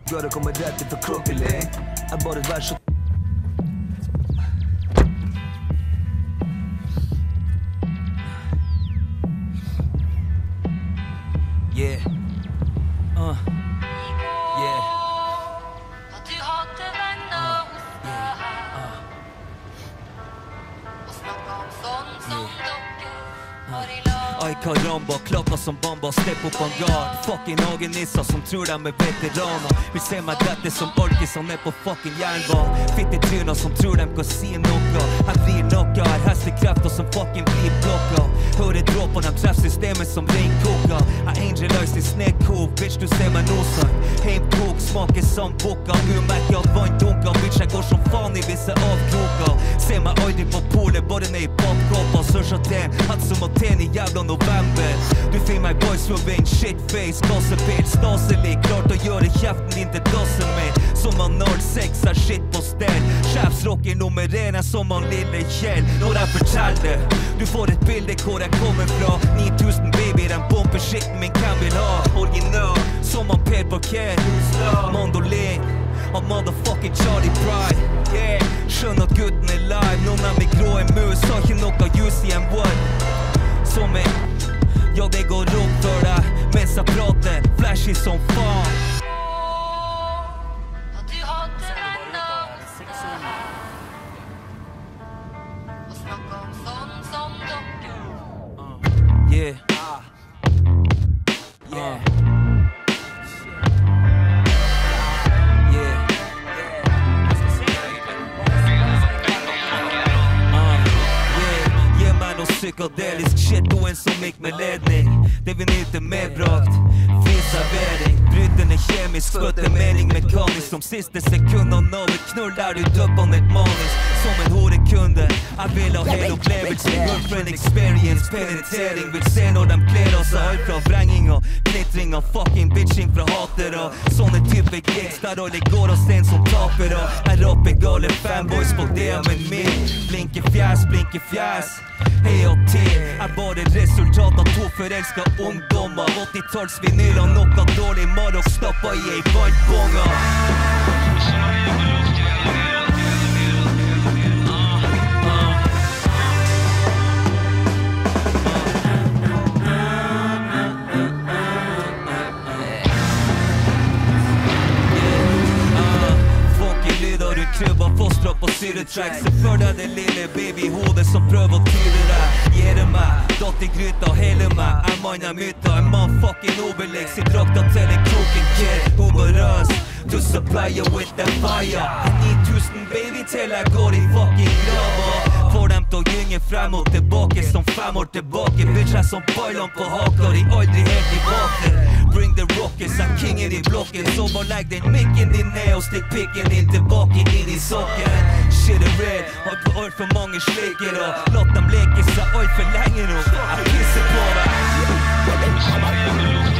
Bra det kommer rett ifra Chronically. Jeg bare et vers og yeah. Yeah. At du hadde venner hos deg her og snakket om sånn som dere har i lag. Ai karamba, klapper som bamba, stepp opp en gard. Fucking hagenisser som tror de er veteraner. Vil se meg dette som orkis og ned på fucking jernball. Fittetryner som tror de kan si noe. Her blir noe, her hestekrefter som fucking blir blokka. Hører dråper, de treffer systemet som reinkoka. Jeg angelize i snekko, bitch du ser meg nå sånn. Heimkok, smaker som boka. Umerker at vann dunker, bitch jeg går som faen i visse avkroker. Se meg aldri på polet, bare ned i pappkåpa. Sørsa til, hatt som å tjene i jævla november. Du finner meg boys for vinn, shitface, gassepil, staselig. Klart å gjøre kjeften din til dassen min. Som han 06 er shit på stell. Sjefsrocker nummer 1 er som han lille Kjell. Når jeg forteller, du får et bilde hvor jeg kommer fra. 9000 baby, den bomber skitten min, hvem vil ha? Original, som han Per Parker. Mandolin, han motherfucking Charlie Pride. Yeah, skjønner at gutten er live. Noen av meg grå en mus, har ikke noe juicy en one. Som en, ja det går opp for deg mens jeg prater, flashy som faen. At du hadde venner hos deg her og snakket om sånn som dere. Yeah. Yeah. Psykadelisk shit og en som gikk med ledning. Det vi nyter medbrakt, fri servering. Brytende kjemisk, fødte mening mekanisk. Som siste sekund av navet knull der du døpper ned manisk. Som en horekunde, jeg vil ha hele opplevelse. Girlfriend experience, penetrering. Vil se når de kler av seg alt fra vrenginga, knittringa, fucking bitching fra hatere. Sånne type gigs der alle går og sen som tapere. Jeg rapper gale fanboys på DM-en min. Blinke fjæs. Hei og til, er bare resultat av to forelsket ungdommer. 80-talls vinyler, noe dårlig Marok stappa i ei vannbonga. Klubba fostra på syretrack. Se for deg det lille babyhodet som prøver å tyre deg. Gjere meg, datt i gryta, hele meg. En mann er myta, en mann fucking Obelix. I drakta til en kroken kid, oberøs. To supply you with the fire. 9000 baby til jeg går i fucking grava. Får dem til å gynge frem og tilbake som 5 år tilbake. Bitch er som ballene på haka, de aldri helt tilbake. Bring the rockets, er kingen i blokken. Så bare legg den mikken din ned og stikk pikken din tilbake inn i sokken. Shit er red, har på alt for mange slikere. Låt dem leke seg alt for lenge nå. Jeg pisser på deg.